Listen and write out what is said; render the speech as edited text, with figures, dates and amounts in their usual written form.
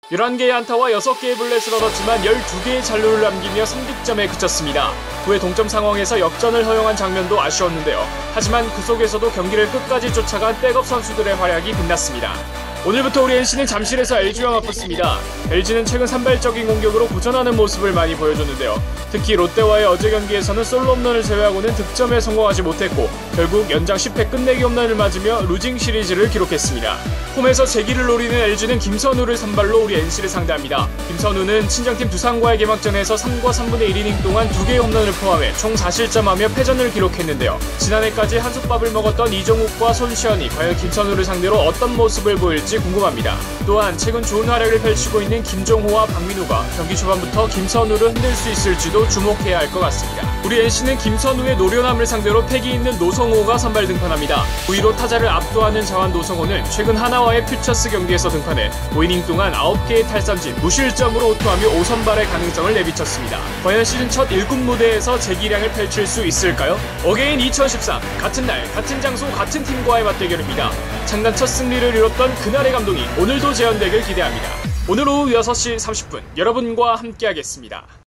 11개의 안타와 6개의 볼넷을 얻었지만 12개의 잔루를 남기며 3득점에 그쳤습니다. 후에 동점 상황에서 역전을 허용한 장면도 아쉬웠는데요. 하지만 그 속에서도 경기를 끝까지 쫓아간 백업 선수들의 활약이 빛났습니다. 오늘부터 우리 NC는 잠실에서 LG와 맞붙습니다. LG는 최근 산발적인 공격으로 고전하는 모습을 많이 보여줬는데요. 특히 롯데와의 어제 경기에서는 솔로 홈런을 제외하고는 득점에 성공하지 못했고 결국 연장 10회 끝내기 홈런을 맞으며 루징 시리즈를 기록했습니다. 홈에서 재기를 노리는 LG는 김선우를 선발로 우리 NC를 상대합니다. 김선우는 친정팀 두산과의 개막전에서 3과 3분의 1이닝 동안 2개의 홈런을 포함해 총 4실점하며 패전을 기록했는데요. 지난해까지 한솥밥을 먹었던 이정욱과 손시현이 과연 김선우를 상대로 어떤 모습을 보일지 궁금합니다. 또한 최근 좋은 활약을 펼치고 있는 김종호와 박민우가 경기 초반부터 김선우를 흔들 수 있을지도 주목해야 할 것 같습니다. 우리 NC는 김선우의 노련함을 상대로 패기 있는 노성호가 선발 등판합니다. 우위로 타자를 압도하는 자완 노성호는 최근 하나와의 퓨처스 경기에서 등판해 5이닝 동안 9개의 탈삼진, 무실점으로 호투하며 5선발의 가능성을 내비쳤습니다. 과연 시즌 첫 1군 무대에서 재기량을 펼칠 수 있을까요? 어게인 2013 같은 날 같은 장소 같은 팀과의 맞대결입니다. 창단 첫 승리를 이뤘던 그날의 감동이 오늘도 재현되길 기대합니다. 오늘 오후 6시 30분 여러분과 함께하겠습니다.